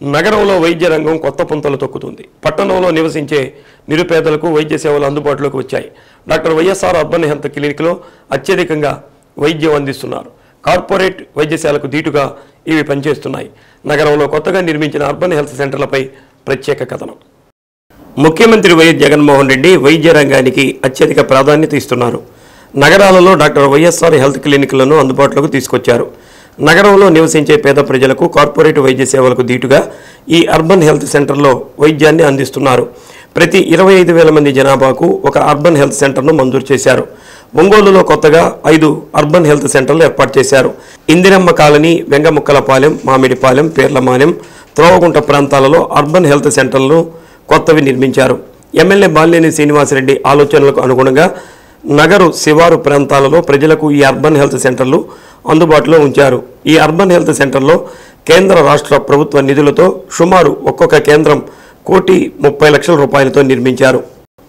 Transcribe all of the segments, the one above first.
నగరంలో వైద్య రంగం కొత్త పుంతలు తొక్కుతుంది. పట్టణంలో నివసించే నిరుపేదలకు వైద్య సేవలు అందుబాటులోకి వచ్చాయి. డాక్టర్ వైఎస్ఆర్ అర్బన్ హెల్త్ క్లినిక్లో అత్యధికంగా వైద్యం అందిస్తున్నారు. కార్పొరేట్ వైద్యశాలకు దీటుగా ఇవి పనిచేస్తున్నాయి. నగరంలో కొత్తగా నిర్మించిన అర్బన్ హెల్త్ సెంటర్లపై ప్రత్యేక కథనం. ముఖ్యమంత్రి వైఎస్ జగన్మోహన్ రెడ్డి వైద్య రంగానికి అత్యధిక ప్రాధాన్యత ఇస్తున్నారు. నగరాలలో డాక్టర్ వైఎస్ఆర్ హెల్త్ క్లినిక్లను అందుబాటులోకి తీసుకొచ్చారు. నగరంలో నివసించే పేద ప్రజలకు కార్పొరేట్ వైద్య సేవలకు దీటుగా ఈ అర్బన్ హెల్త్ సెంటర్లో వైద్యాన్ని అందిస్తున్నారు. ప్రతి 25,000 మంది జనాభాకు ఒక అర్బన్ హెల్త్ సెంటర్ను మంజూరు చేశారు. ఒంగోలులో కొత్తగా 5 అర్బన్ హెల్త్ సెంటర్లు ఏర్పాటు చేశారు. ఇందిరమ్మ కాలనీ, వెంగముక్కలపాలెం, మామిడిపాలెం, పేర్లమాలెం, త్రోవగుంట ప్రాంతాలలో అర్బన్ హెల్త్ సెంటర్లను కొత్తవి నిర్మించారు. ఎమ్మెల్యే బాలినేని శ్రీనివాసరెడ్డి ఆలోచనలకు అనుగుణంగా నగరు శివారు ప్రాంతాలలో ప్రజలకు ఈ అర్బన్ హెల్త్ సెంటర్లు అందుబాటులో ఉంచారు. ఈ అర్బన్ హెల్త్ సెంటర్లో కేంద్ర రాష్ట్ర ప్రభుత్వ నిధులతో సుమారు ఒక్కొక్క కేంద్రం 1,30,00,000 రూపాయలతో నిర్మించారు.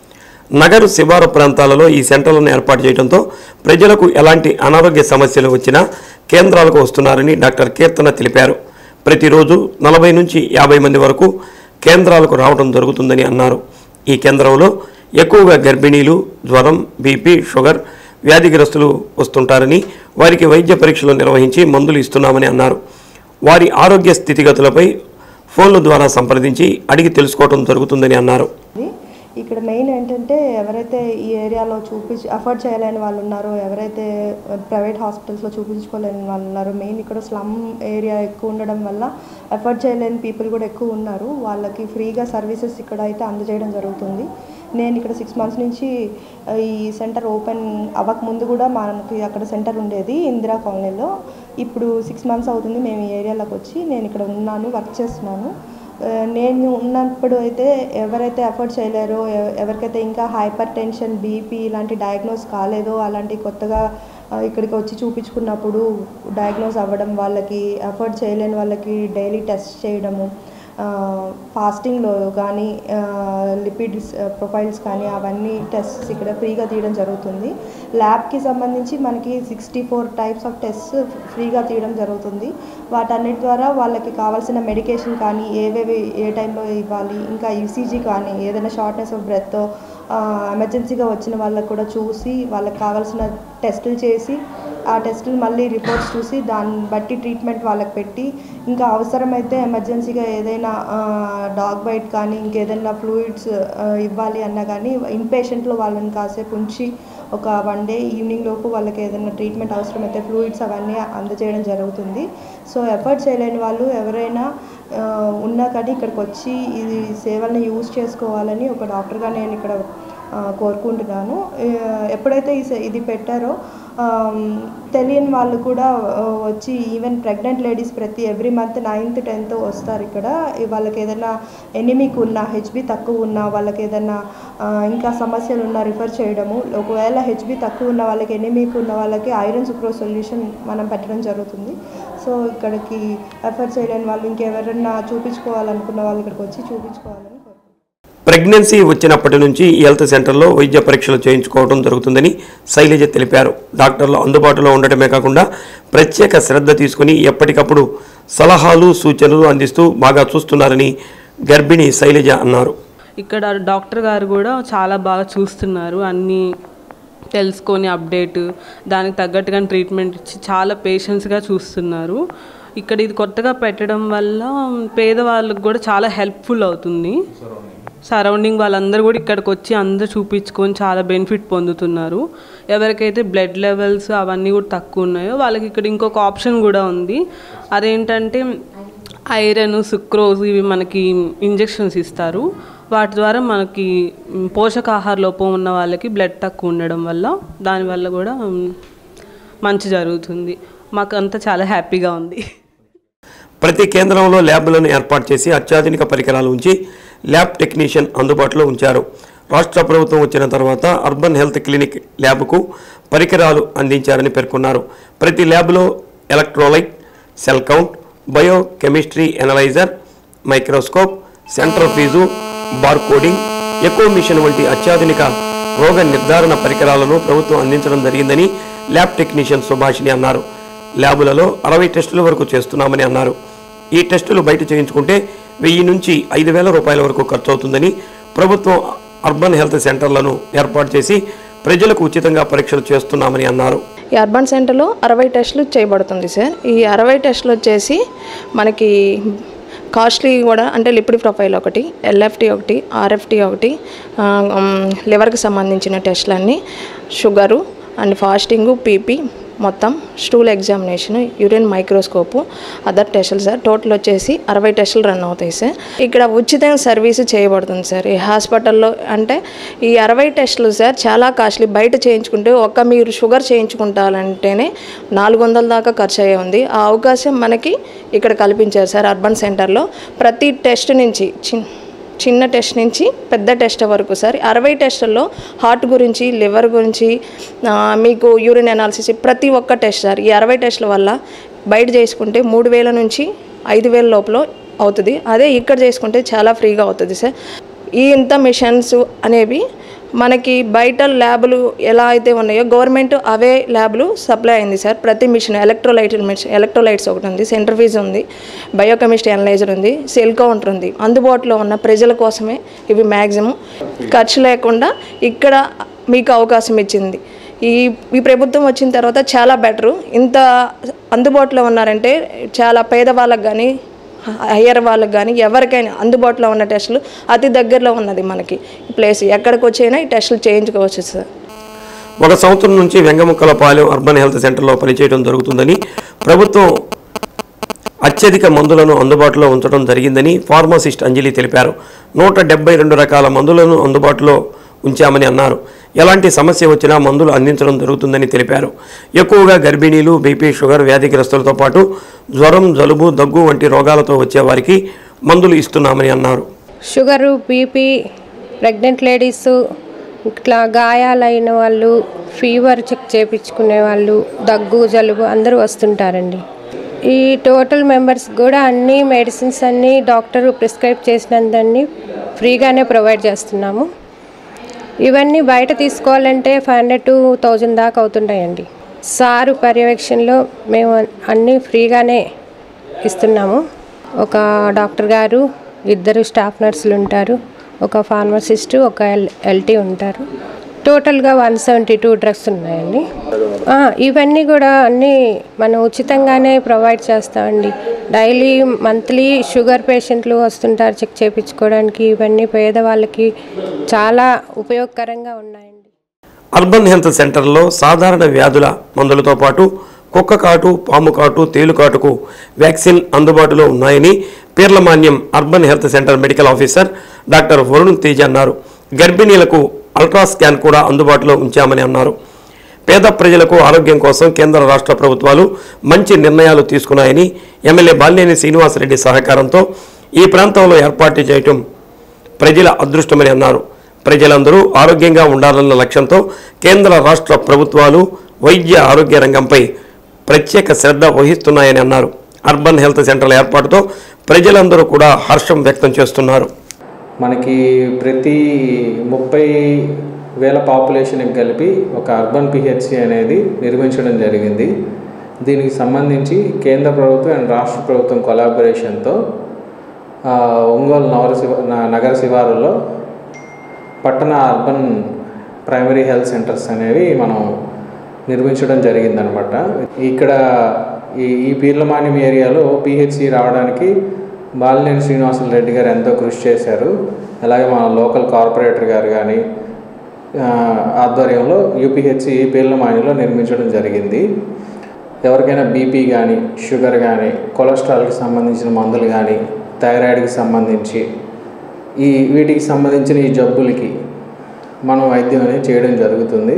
నగరు శివారు ప్రాంతాలలో ఈ సెంటర్లను ఏర్పాటు చేయడంతో ప్రజలకు ఎలాంటి అనారోగ్య సమస్యలు వచ్చినా కేంద్రాలకు వస్తున్నారని డాక్టర్ కీర్తన తెలిపారు. ప్రతిరోజు 40 నుంచి 50 మంది వరకు కేంద్రాలకు రావడం జరుగుతుందని అన్నారు. ఈ కేంద్రంలో ఎక్కువగా గర్భిణీలు, జ్వరం, బీపీ, షుగర్ వ్యాధిగ్రస్తులు వస్తుంటారని వారికి వైద్య పరీక్షలు నిర్వహించి మందులు ఇస్తున్నామని అన్నారు. వారి ఆరోగ్య స్థితిగతులపై ఫోన్ల ద్వారా సంప్రదించి అడిగి తెలుసుకోవడం జరుగుతుందని అన్నారు. ఇక్కడ మెయిన్ ఏంటంటే ఎవరైతే ఈ ఏరియాలో అఫోర్డ్ చేయలేని వాళ్ళు ఉన్నారో, ఎవరైతే ప్రైవేట్ హాస్పిటల్స్లో చూపించుకోలేని వాళ్ళు ఉన్నారో, మెయిన్ ఇక్కడ స్లమ్ ఏరియా ఎక్కువ ఉండడం వల్ల అఫోర్డ్ చేయలేని పీపుల్ కూడా ఎక్కువ ఉన్నారు. వాళ్ళకి ఫ్రీగా సర్వీసెస్ ఇక్కడ అయితే అందజేయడం జరుగుతుంది. నేను ఇక్కడ 6 months నుంచి ఈ సెంటర్ ఓపెన్ అవ్వక ముందు కూడా మనకి అక్కడ సెంటర్ ఉండేది ఇందిరా కాలనీలో. ఇప్పుడు 6 months అవుతుంది మేము ఈ ఏరియాలోకి వచ్చి. నేను ఇక్కడ ఉన్నాను, వర్క్ చేస్తున్నాను. నేను ఉన్నప్పుడు అయితే ఎవరైతే అఫోర్డ్ చేయలేరో, ఎవరికైతే ఇంకా హైపర్ టెన్షన్, బీపీ ఇలాంటి డయాగ్నోస్ కాలేదో, అలాంటి కొత్తగా ఇక్కడికి వచ్చి చూపించుకున్నప్పుడు డయాగ్నోస్ అవ్వడం, వాళ్ళకి అఫోర్డ్ చేయలేని వాళ్ళకి డైలీ టెస్ట్ చేయడము, ఫాస్టింగ్లో కానీ లిపిడ్ ప్రొఫైల్స్ కానీ అవన్నీ టెస్ట్స్ ఇక్కడ ఫ్రీగా తీయడం జరుగుతుంది. ల్యాబ్కి సంబంధించి మనకి 64 types ఆఫ్ టెస్ట్స్ ఫ్రీగా తీయడం జరుగుతుంది. వాటన్నిటి ద్వారా వాళ్ళకి కావాల్సిన మెడికేషన్ కానీ ఏవేవి ఏ టైంలో ఇవ్వాలి, ఇంకా ఈసీజీ కానీ ఏదైనా షార్ట్నెస్ ఆఫ్ బ్రెత్ ఎమర్జెన్సీగా వచ్చిన వాళ్ళకు కూడా చూసి వాళ్ళకి కావాల్సిన టెస్టులు చేసి ఆ టెస్టులు మళ్ళీ రిపోర్ట్స్ చూసి దాన్ని బట్టి ట్రీట్మెంట్ వాళ్ళకి పెట్టి, ఇంకా అవసరమైతే ఎమర్జెన్సీగా ఏదైనా డాగ్ బైట్ కానీ ఇంకేదైనా ఫ్లూయిడ్స్ ఇవ్వాలి అన్నా కానీ ఇన్పేషెంట్లో వాళ్ళని కాసేపు ఉంచి ఒక 1 day ఈవినింగ్ లోపు వాళ్ళకి ఏదైనా ట్రీట్మెంట్ అవసరమైతే ఫ్లూయిడ్స్ అవన్నీ అందజేయడం జరుగుతుంది. సో ఎఫర్ట్ చేయలేని వాళ్ళు ఎవరైనా ఉన్నా కానీ ఇక్కడికి వచ్చి ఈ సేవలను యూజ్ చేసుకోవాలని ఒక డాక్టర్గా నేను ఇక్కడ కోరుకుంటున్నాను. ఎప్పుడైతే ఇది పెట్టారో తెలియని వాళ్ళు కూడా వచ్చి, ఈవెన్ ప్రెగ్నెంట్ లేడీస్ ప్రతి ఎవ్రీ మంత్ 9th 10th వస్తారు ఇక్కడ. వాళ్ళకి ఏదైనా ఎనిమిక్ ఉన్నా, హెచ్బి తక్కువ ఉన్నా, వాళ్ళకి ఏదైనా ఇంకా సమస్యలు ఉన్నా రిఫర్ చేయడము. ఒకవేళ హెచ్బి తక్కువ ఉన్న వాళ్ళకి, ఎనిమిక్ ఉన్న వాళ్ళకి ఐరన్ సుక్రోజ్ సొల్యూషన్ మనం పెట్టడం జరుగుతుంది. సో ఇక్కడికి ఎఫర్ట్ చేయలేని వాళ్ళు, ఇంకెవరన్నా చూపించుకోవాలనుకున్న వాళ్ళు ఇక్కడికి వచ్చి చూపించుకోవాలని. ప్రెగ్నెన్సీ వచ్చినప్పటి నుంచి ఈ హెల్త్ సెంటర్లో వైద్య పరీక్షలు చేయించుకోవడం జరుగుతుందని శైలజ తెలిపారు. డాక్టర్లు అందుబాటులో ఉండటమే కాకుండా ప్రత్యేక శ్రద్ధ తీసుకుని ఎప్పటికప్పుడు సలహాలు, సూచనలు అందిస్తూ బాగా చూస్తున్నారని గర్భిణి శైలజ అన్నారు. ఇక్కడ డాక్టర్ గారు కూడా చాలా బాగా చూస్తున్నారు. అన్నీ తెలుసుకొని అప్డేట్, దానికి తగ్గట్టుగా ట్రీట్మెంట్ ఇచ్చి చాలా పేషెన్స్గా చూస్తున్నారు. ఇక్కడ ఇది కొత్తగా పెట్టడం వల్ల పేదవాళ్ళకు కూడా చాలా హెల్ప్ఫుల్ అవుతుంది. సరౌండింగ్ వాళ్ళందరూ కూడా ఇక్కడికి వచ్చి అందరూ చూపించుకొని చాలా బెనిఫిట్ పొందుతున్నారు. ఎవరికైతే బ్లడ్ లెవెల్స్ అవన్నీ కూడా తక్కువ ఉన్నాయో వాళ్ళకి ఇక్కడ ఇంకొక ఆప్షన్ కూడా ఉంది. అదేంటంటే ఐరన్, సుక్రోజ్ ఇవి మనకి ఇంజెక్షన్స్ ఇస్తారు. వాటి ద్వారా మనకి పోషకాహార లోపం ఉన్న వాళ్ళకి బ్లడ్ తక్కువ ఉండడం వల్ల దానివల్ల కూడా మంచి జరుగుతుంది. మాకు అంతా చాలా హ్యాపీగా ఉంది. ప్రతి కేంద్రంలో ల్యాబ్లను ఏర్పాటు చేసి అత్యాధునిక పరికరాలు ఉంచి ల్యాబ్ టెక్నీషియన్ అందుబాటులో ఉంచారు. రాష్ట్ర ప్రభుత్వం వచ్చిన తర్వాత అర్బన్ హెల్త్ క్లినిక్ ల్యాబ్కు పరికరాలు అందించారని పేర్కొన్నారు. ప్రతి ల్యాబ్లో electrolyte, cell count, biochemistry analyser, microscope, centrifuge, barcoding, echo machine వంటి అత్యాధునిక రోగ నిర్ధారణ పరికరాలను ప్రభుత్వం అందించడం జరిగిందని ల్యాబ్ టెక్నీషియన్ సుభాషిణి అన్నారు. ల్యాబులలో 60 టెస్టుల వరకు చేస్తున్నామని అన్నారు. ఈ టెస్టులు బయట చేయించుకుంటే 1000 నుంచి 5000 రూపాయల వరకు ఖర్చు అవుతుందని ప్రభుత్వం అర్బన్ హెల్త్ సెంటర్లను ఏర్పాటు చేసి ప్రజలకు ఉచితంగా పరీక్షలు చేస్తున్నామని అన్నారు. ఈ అర్బన్ సెంటర్లో 60 టెస్టులు చేయబడుతుంది సార్. ఈ 60 టెస్టులు వచ్చేసి మనకి కాస్ట్లీ కూడా, అంటే లిపిడ్ ప్రొఫైల్ ఒకటి, ఎల్ఎఫ్టీ ఒకటి, ఆర్ఎఫ్టీ ఒకటి, లివర్కి సంబంధించిన టెస్టులన్నీ, షుగరు అండ్ ఫాస్టింగు, పీపీ, మొత్తం stool examination, urine microscope, other టెస్టులు సార్. టోటల్ వచ్చేసి 60 టెస్టులు రన్ అవుతాయి సార్. ఇక్కడ ఉచితంగా సర్వీసు చేయబడుతుంది సార్ ఈ హాస్పిటల్లో. అంటే ఈ 60 టెస్టులు సార్ చాలా కాస్ట్లీ. బయట చేయించుకుంటే మీరు షుగర్ చేయించుకుంటారంటేనే 400 దాకా ఖర్చు అయ్యే ఉంది. ఆ అవకాశం మనకి ఇక్కడ కల్పించారు సార్ అర్బన్ సెంటర్లో. ప్రతి టెస్ట్ నుంచి చిన్న టెస్ట్ నుంచి పెద్ద టెస్ట్ వరకు సార్ 60 టెస్టుల్లో హార్ట్ గురించి, లివర్ గురించి, మీకు యూరిన్ అనాలిసిస్, ప్రతి ఒక్క టెస్ట్ సార్. ఈ 60 టెస్టుల వల్ల బయట చేసుకుంటే 3000 నుంచి 5000 లోపల అవుతుంది. అదే ఇక్కడ చేసుకుంటే చాలా ఫ్రీగా అవుతుంది సార్. ఈ ఇంత మిషన్స్ అనేవి మనకి బయట ల్యాబులు ఎలా అయితే ఉన్నాయో గవర్నమెంట్ అవే ల్యాబ్లు సప్లై అయింది సార్. ప్రతి మిషన్ ఎలక్ట్రోలైట్స్ ఒకటి ఉంది, సెంట్రిఫ్యూజ్ ఉంది, బయోకెమిస్ట్రీ అనలైజర్ ఉంది, సెల్ కౌంటర్ ఉంది. అందుబాటులో ఉన్న ప్రజల కోసమే ఇవి మ్యాక్సిమం ఖర్చు లేకుండా ఇక్కడ మీకు అవకాశం ఇచ్చింది. ఈ ప్రభుత్వం వచ్చిన తర్వాత చాలా బెటరు. ఇంత అందుబాటులో ఉన్నారంటే చాలా పేదవాళ్ళకి కానీ, హయ్యర్ వాళ్ళకి కానీ, ఎవరికైనా అందుబాటులో ఉన్న టెస్టులు అతి దగ్గరలో ఉన్నది మనకి ప్లేస్. ఎక్కడికి వచ్చైనా ఈ టెస్టులు చేయించుకోవచ్చు సార్. 1 సంవత్సరం నుంచి వెంగముక్కలపాలెం అర్బన్ హెల్త్ సెంటర్లో పనిచేయడం జరుగుతుందని, ప్రభుత్వం అత్యధిక మందులను అందుబాటులో ఉంచడం జరిగిందని ఫార్మసిస్ట్ అంజలి తెలిపారు. 172 రకాల మందులను అందుబాటులో ఉంచామని అన్నారు. ఎలాంటి సమస్య వచ్చినా మందులు అందించడం జరుగుతుందని తెలిపారు. ఎక్కువగా గర్భిణీలు, బీపీ, షుగర్ వ్యాధిగ్రస్తులతో పాటు జ్వరం, జలుబు, దగ్గు వంటి రోగాలతో వచ్చే వారికి మందులు ఇస్తున్నామని అన్నారు. షుగరు, బీపీ, ప్రెగ్నెంట్ లేడీస్, ఇట్లా గాయాలైన వాళ్ళు, ఫీవర్ చెక్ చేయించుకునే వాళ్ళు, దగ్గు, జలుబు అందరూ వస్తుంటారండి. ఈ టోటల్ మెంబర్స్ కూడా అన్ని మెడిసిన్స్ అన్నీ డాక్టర్ ప్రిస్క్రైబ్ చేసినందన్నీ ఫ్రీగానే ప్రొవైడ్ చేస్తున్నాము. ఇవన్నీ బయట తీసుకోవాలంటే 500 to 1000 దాకా అవుతుంటాయండి. సారు పర్యవేక్షణలో మేము అన్నీ ఫ్రీగానే ఇస్తున్నాము. ఒక డాక్టర్ గారు, 2 స్టాఫ్ నర్సులు ఉంటారు, ఒక ఫార్మసిస్టు, ఒక ఎల్టీ ఉంటారు. టోటల్గా 172 డ్రగ్స్ ఉన్నాయండి. ఇవన్నీ కూడా అన్నీ మనం ఉచితంగానే ప్రొవైడ్ చేస్తామండి. డైలీ మంత్లీ షుగర్ పేషెంట్లు వస్తుంటారు చెక్ చేయించుకోవడానికి. ఇవన్నీ పేదవాళ్ళకి చాలా ఉపయోగకరంగా ఉన్నాయండి. అర్బన్ హెల్త్ సెంటర్లో సాధారణ వ్యాధుల మందులతో పాటు కుక్క కాటు, పాము కాటు, తేలు కాటుకు వ్యాక్సిన్ అందుబాటులో ఉన్నాయని Peerlamanyam urban health centre medical officer doctor Varun Tej అన్నారు. గర్భిణీలకు అల్ట్రా స్కాన్ కూడా అందుబాటులో ఉంచామని అన్నారు. పేద ప్రజలకు ఆరోగ్యం కోసం కేంద్ర రాష్ట్ర ప్రభుత్వాలు మంచి నిర్ణయాలు తీసుకున్నాయని, ఎమ్మెల్యే బాలినేని శ్రీనివాసరెడ్డి సహకారంతో ఈ ప్రాంతంలో ఏర్పాటు చేయటం ప్రజల అదృష్టమని అన్నారు. ప్రజలందరూ ఆరోగ్యంగా ఉండాలన్న లక్ష్యంతో కేంద్ర రాష్ట్ర ప్రభుత్వాలు వైద్య ఆరోగ్య రంగంపై ప్రత్యేక శ్రద్ధ వహిస్తున్నాయని అన్నారు. అర్బన్ హెల్త్ సెంటర్ల ఏర్పాటుతో ప్రజలందరూ కూడా హర్షం వ్యక్తం చేస్తున్నారు. మనకి ప్రతి 30,000 పాపులేషన్కి కలిపి ఒక అర్బన్ పిహెచ్సి అనేది నిర్మించడం జరిగింది. దీనికి సంబంధించి కేంద్ర ప్రభుత్వం అండ్ రాష్ట్ర ప్రభుత్వం కొలాబరేషన్తో ఒంగోలు నగర శివారులో పట్టణ అర్బన్ ప్రైమరీ హెల్త్ సెంటర్స్ అనేవి మనం నిర్మించడం జరిగిందనమాట. ఇక్కడ ఈ పీర్లమాన్యం ఏరియాలో పిహెచ్సి రావడానికి బాలినేని శ్రీనివాసరెడ్డి గారు ఎంతో కృషి చేశారు. అలాగే మన లోకల్ కార్పొరేటర్ గారు కానీ ఆధ్వర్యంలో యూపీహెచ్సి పీర్లమాన్యంలో నిర్మించడం జరిగింది. ఎవరికైనా బీపీ కానీ, షుగర్ కానీ, కొలెస్ట్రాల్కి సంబంధించిన మందులు కానీ, థైరాయిడ్కి సంబంధించి వీటికి సంబంధించిన ఈ జబ్బులకి మనం వైద్యం అనేది చేయడం జరుగుతుంది.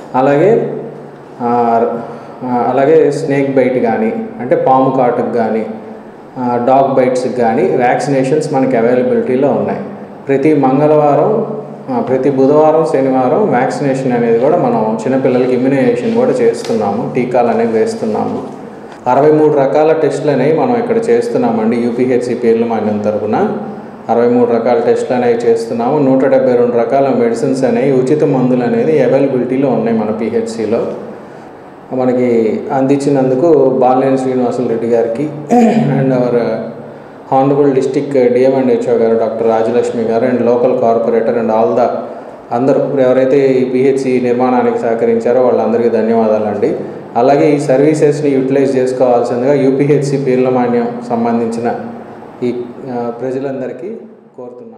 అలాగే స్నేక్ బైట్ కానీ, అంటే పాము కాటుకు కానీ, డాగ్ బైట్స్కి కానీ వ్యాక్సినేషన్స్ మనకి అవైలబిలిటీలో ఉన్నాయి. ప్రతి బుధవారం, శనివారం వ్యాక్సినేషన్ అనేది కూడా మనం చిన్నపిల్లలకి ఇమ్యునైజేషన్ కూడా చేస్తున్నాము, టీకాలు అనేవి వేస్తున్నాము. 63 రకాల టెస్టులు అనేవి మనం ఇక్కడ చేస్తున్నామండి. యూపీహెచ్సి పీర్లమాన్యం తరఫున 63 రకాల టెస్టులు అనేవి చేస్తున్నాము. 172 రకాల మెడిసిన్స్ అనేవి, ఉచిత మందులు అనేది అవైలబిలిటీలో ఉన్నాయి మన పిహెచ్సిలో. మనకి అందించినందుకు బాలినేని శ్రీనివాసరెడ్డి గారికి and our honourable district DM and HO గారు డాక్టర్ రాజలక్ష్మి గారు and local corporator and all the అందరూ ఎవరైతే ఈ పిహెచ్సి నిర్మాణానికి సహకరించారో వాళ్ళందరికీ ధన్యవాదాలండి. అలాగే ఈ సర్వీసెస్ని యూటిలైజ్ చేసుకోవాల్సిందిగా యూపీహెచ్సి పీర్లమాన్యం సంబంధించిన ఈ ప్రజలందరికీ కోరుతున్నాను.